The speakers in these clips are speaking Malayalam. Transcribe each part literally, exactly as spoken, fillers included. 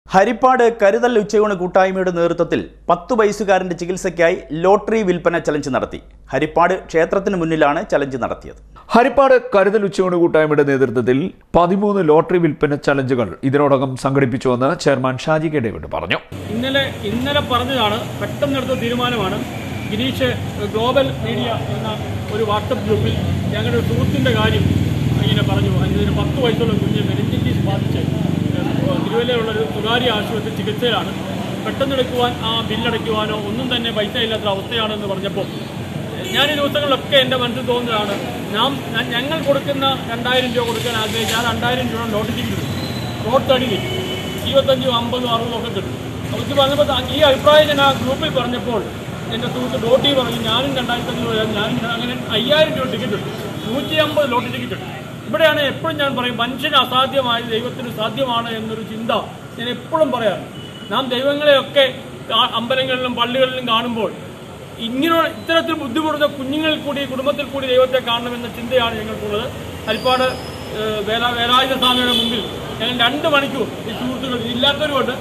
ഹരിപ്പാട് കരുതൽ ഉച്ചയൂണ് കൂട്ടായ്മയുടെ നേതൃത്വത്തിൽ പത്തു വയസ്സുകാരന്റെ ചികിത്സയ്ക്കായി ലോട്ടറി വിൽപ്പന ചലഞ്ച് നടത്തി. ഹരിപ്പാട് ക്ഷേത്രത്തിന് മുന്നിലാണ് ചലഞ്ച് നടത്തിയത്. ഹരിപ്പാട് കരുതൽ ഉച്ചയൂണ് കൂട്ടായ്മയുടെ നേതൃത്വത്തിൽ പതിമൂന്ന് ലോട്ടറി വിൽപ്പന ചലഞ്ചുകൾ ഇതിനോടകം സംഘടിപ്പിച്ചുവെന്ന് ചെയർമാൻ ഷാജി കെ ഡേവിഡ് പറഞ്ഞു. ഇന്നലെ ഇന്നലെ പറഞ്ഞതാണ്, പെട്ടെന്നെടുത്ത തീരുമാനമാണ്. ഗിരീഷ് ഗ്ലോബൽ മീഡിയ എന്ന ഒരു വാട്സപ്പ് ഗ്രൂപ്പിൽ ഞങ്ങളുടെ സുഹൃത്തിൻ്റെ കാര്യം ഇങ്ങനെ പറഞ്ഞു. അതിന് പത്ത് വയസ്സുള്ള കുഞ്ഞ് മെനിഞ്ചൈറ്റിസ് ബാധിച്ച് തിരുവല്ലയിലുള്ളൊരു സ്വകാര്യ ആശുപത്രി ചികിത്സയിലാണ്. പെട്ടെന്നെടുക്കുവാൻ ആ ബില്ലടയ്ക്കുവാനോ ഒന്നും തന്നെ പൈസ ഇല്ലാത്ത അവസ്ഥയാണെന്ന് പറഞ്ഞപ്പോൾ ഞാൻ ഈ ദിവസങ്ങളിലൊക്കെ എൻ്റെ മനസ്സിൽ തോന്നുന്നതാണ്, നാം ഞങ്ങൾ കൊടുക്കുന്ന രണ്ടായിരം രൂപ കൊടുക്കാൻ ആഗ്രഹിച്ച് ആ രണ്ടായിരം രൂപ നോട്ടിക്ക് കിട്ടും, റോഡ് തടി കിട്ടും, ഇരുപത്തഞ്ചും അമ്പതും അറുപതും ഒക്കെ കിട്ടും. അവർക്ക് പറഞ്ഞപ്പോൾ ഈ അഭിപ്രായം ഞാൻ ആ ഗ്രൂപ്പിൽ പറഞ്ഞപ്പോൾ എൻ്റെ സുഹൃത്ത് ഡോട്ടി പറഞ്ഞു, ഞാനും രണ്ടായിരത്തി അഞ്ഞൂറ് രൂപ, ഞാനും അങ്ങനെ അയ്യായിരം രൂപ ടിക്കറ്റ് കിട്ടും, നൂറ്റി അമ്പത് ലോട്ടറി ടിക്കറ്റ് കിട്ടും. ഇവിടെയാണ് എപ്പോഴും ഞാൻ പറയും, മനുഷ്യന് അസാധ്യമായ ദൈവത്തിന് സാധ്യമാണ് എന്നൊരു ചിന്ത ഞാൻ എപ്പോഴും പറയാറ്. നാം ദൈവങ്ങളെയൊക്കെ അമ്പലങ്ങളിലും പള്ളികളിലും കാണുമ്പോൾ ഇങ്ങനെ ഇത്തരത്തിൽ ബുദ്ധിമുട്ടുന്ന കുഞ്ഞുങ്ങളിൽ കൂടി കുടുംബത്തിൽ കൂടി ദൈവത്തെ കാണണമെന്ന ചിന്തയാണ് ഞങ്ങൾക്കുള്ളത്. ഹരിപ്പാട് വേല വേലായുധ സ്വാമിയുടെ മുമ്പിൽ ഞങ്ങൾ രണ്ട് മണിക്കൂർ ഈ സുഹൃത്തുക്കൾ ഇല്ലാത്തവരുകൊണ്ട്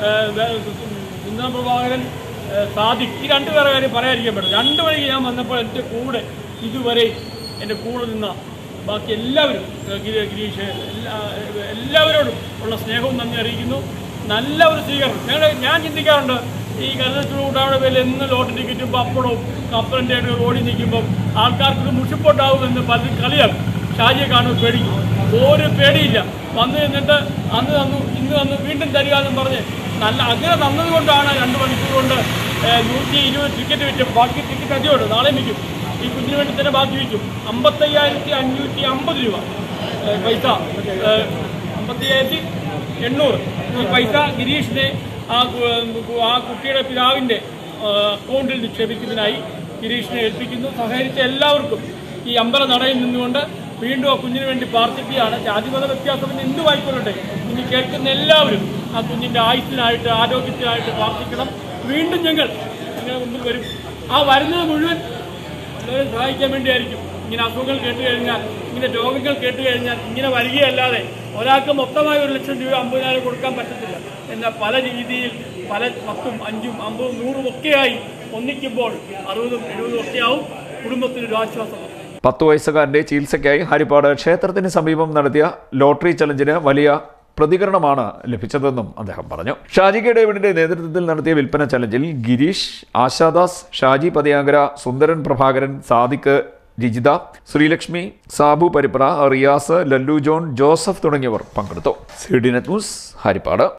പ്രഭാകരൻ സാദിഖ് ഈ രണ്ടുപേരെ കാര്യം പറയാതിരിക്കാൻ പറ്റും. രണ്ട് മണിക്ക് ഞാൻ വന്നപ്പോൾ എൻ്റെ കൂടെ ഇതുവരെ എൻ്റെ കൂടെ നിന്ന ബാക്കി എല്ലാവരും, ഗിരീഷ് എല്ലാവരോടും ഉള്ള സ്നേഹവും നന്ദി അറിയിക്കുന്നു. നല്ല ഒരു സ്വീകരണം ഞങ്ങൾ ഞാൻ ചിന്തിക്കാറുണ്ട്, ഈ കരുതച്ചൂടാവിടെ പേരിൽ എന്ന് ലോട്ടറി ടിക്കറ്റും പപ്പടവും കപ്പലിൻ്റെ ആയിട്ട് റോഡിൽ നിൽക്കുമ്പം ആൾക്കാർക്ക് മുഷിപ്പൊട്ടാവുമെന്ന് പലരും കളിയാക്കും. ഷാജിയെ കാണുമ്പോൾ പേടിക്കും. ഒരു പേടിയില്ല. വന്ന് നിന്നിട്ട് അന്ന് തന്നു ഇന്ന് തന്നു വീണ്ടും തരിക എന്നും പറഞ്ഞ് നല്ല അങ്ങനെ തന്നത് കൊണ്ടാണ് രണ്ട് മണിക്കൂർ കൊണ്ട് നൂറ്റി ഇരുപത് ടിക്കറ്റ് വിറ്റും. ബാക്കി ടിക്കറ്റ് അധികമുണ്ട്, നാളെ വിൽക്കും. ഈ കുഞ്ഞിന് വേണ്ടി തന്നെ ബാക്കി വിൽക്കും. അമ്പത്തയ്യായിരത്തി അഞ്ഞൂറ്റി അമ്പത് രൂപ പൈസ, അമ്പത്തയ്യായിരത്തി എണ്ണൂറ് ഈ പൈസ ഗിരീഷിനെ ആ ആ കുട്ടിയുടെ പിതാവിൻ്റെ അക്കൗണ്ടിൽ നിക്ഷേപിക്കുന്നതിനായി ഗിരീഷിനെ ഏൽപ്പിക്കുന്നു. സഹകരിച്ച എല്ലാവർക്കും ഈ അമ്പല നടയിൽ നിന്നുകൊണ്ട് വീണ്ടും ആ കുഞ്ഞിന് വേണ്ടി പ്രാർത്ഥിക്കുകയാണ്. ജാതിമത വ്യത്യാസം എന്തുമായിക്കൊള്ളട്ടെ, ഇനി കേൾക്കുന്ന എല്ലാവരും ആ കുഞ്ഞിൻ്റെ ആയുസ്സിനായിട്ട് ആരോഗ്യത്തിനായിട്ട് പ്രാർത്ഥിക്കണം. വീണ്ടും ഞങ്ങൾ നിങ്ങളുടെ മുമ്പിൽ വരും. ആ വരുന്നത് മുഴുവൻ എല്ലാവരും സഹായിക്കാൻ വേണ്ടിയായിരിക്കും. ഇങ്ങനെ അസുഖങ്ങൾ കേട്ട് കഴിഞ്ഞാൽ, ഇങ്ങനെ രോഗങ്ങൾ കേട്ട് കഴിഞ്ഞാൽ ഇങ്ങനെ വരികയല്ലാതെ ഒരാൾക്ക് മൊത്തമായി ഒരു ലക്ഷം രൂപ അമ്പതിനായിരം കൊടുക്കാൻ പറ്റത്തില്ല. എന്നാൽ പല രീതിയിൽ പല പത്തും അഞ്ചും അമ്പതും നൂറും ഒക്കെയായി ഒന്നിക്കുമ്പോൾ അറുപതും എഴുപതും ഒക്കെയാവും കുടുംബത്തിനൊരു ആശ്വാസം. പത്തു വയസ്സുകാരന്റെ ചികിത്സയ്ക്കായി ഹരിപ്പാട് ക്ഷേത്രത്തിന് സമീപം നടത്തിയ ലോട്ടറി ചലഞ്ചിന് വലിയ പ്രതികരണമാണ് ലഭിച്ചതെന്നും അദ്ദേഹം പറഞ്ഞു. ഷാജി കെ ഡേവിഡിന്റെ നേതൃത്വത്തിൽ നടത്തിയ വിൽപ്പന ചലഞ്ചിൽ ഗിരീഷ്, ആശാദാസ്, ഷാജി പതിയാങ്കര, സുന്ദരൻ പ്രഭാകരൻ, സാദിഖ്, രിജിത, ശ്രീലക്ഷ്മി, സാബു പരിപ്ര, റിയാസ്, ലല്ലു ജോൺ, ജോസഫ് തുടങ്ങിയവർ പങ്കെടുത്തു. C D net news, Harippad.